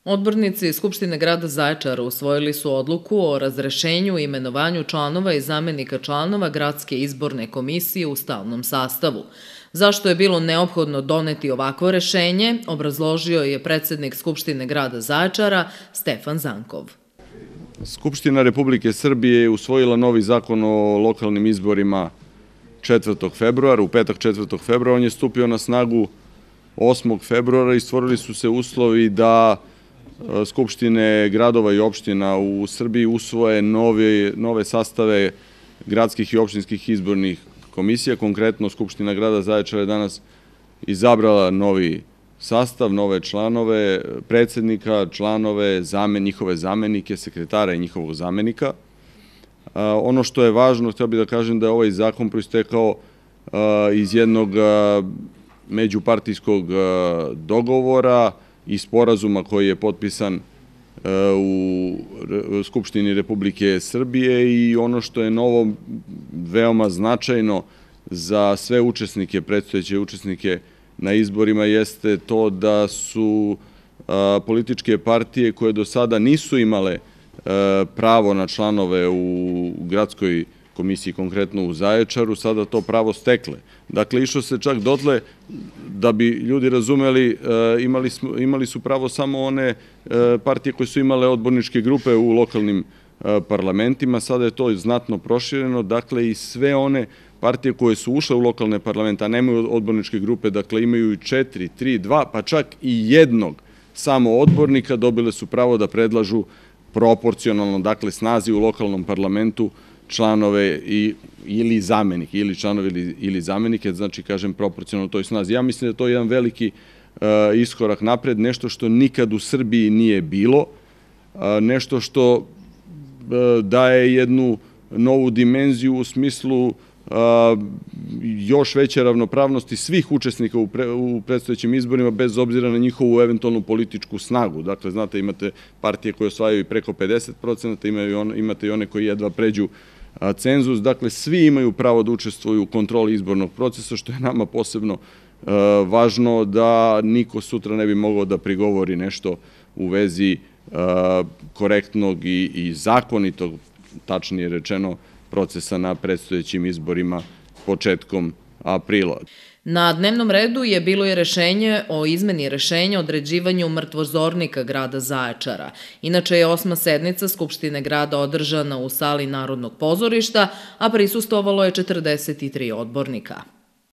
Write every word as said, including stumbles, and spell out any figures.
Odbornici Skupštine grada Zaječara usvojili su odluku o razrešenju i imenovanju članova i zamenika članova Gradske izborne komisije u stalnom sastavu. Zašto je bilo neophodno doneti ovakvo rešenje, obrazložio je predsednik Skupštine grada Zaječara Stefan Zankov. Skupština Republike Srbije je usvojila novi zakon o lokalnim izborima četvrtog februara, u petak četvrtog februara. On je stupio na snagu osmog februara i stvorili su se uslovi da skupštine gradova i opština u Srbiji usvoje nove, nove sastave gradskih i opštinskih izbornih komisija. Konkretno, Skupština grada Zaječara je danas izabrala novi sastav, nove članove, predsednika, članove, zamen, njihove zamenike, sekretara i njihovog zamenika. Ono što je važno, htio bih da kažem da je ovaj zakon proistekao iz jednog međupartijskog dogovora i sporazuma koji je potpisan u Skupštini Republike Srbije i ono što je novo veoma značajno za sve učesnike, predstojeće učesnike na izborima jeste to da su političke partije koje do sada nisu imale pravo na članove u gradskoj komisiji, konkretno u Zaječaru, sada to pravo stekle. Dakle, išlo se čak dotle, da bi ljudi razumeli, imali, imali su pravo samo one partije koje su imale odborničke grupe u lokalnim parlamentima, sada je to znatno prošireno, dakle i sve one partije koje su ušle u lokalne parlamente, a nemaju odborničke grupe, dakle imaju i četiri, tri, dva, pa čak i jednog samo odbornika, dobile su pravo da predlažu proporcionalno, dakle snazi u lokalnom parlamentu, članove i, ili zamenike, ili članove ili, ili zamenike, znači kažem proporcionalno toj snazi. Ja mislim da je to jedan veliki uh, iskorak napred, nešto što nikad u Srbiji nije bilo, uh, nešto što uh, daje jednu novu dimenziju u smislu uh, još veće ravnopravnosti svih učesnika u, pre, u predstojećim izborima, bez obzira na njihovu eventualnu političku snagu. Dakle, znate, imate partije koje osvajaju i preko pedeset procenata, imate i one koji jedva pređu cenzus, dakle svi imaju pravo da učestvuju u kontroli izbornog procesa, što je nama posebno uh, važno, da niko sutra ne bi mogao da prigovori nešto u vezi uh, korektnog i, i zakonitog, tačnije rečeno, procesa na predstojećim izborima početkom aprila. Na dnevnom redu je bilo i rešenje o izmeni rešenja o određivanju mrtvozornika grada Zaječara. Inače je osma sednica Skupštine grada održana u sali Narodnog pozorišta, a prisustvovalo je četrdeset tri odbornika.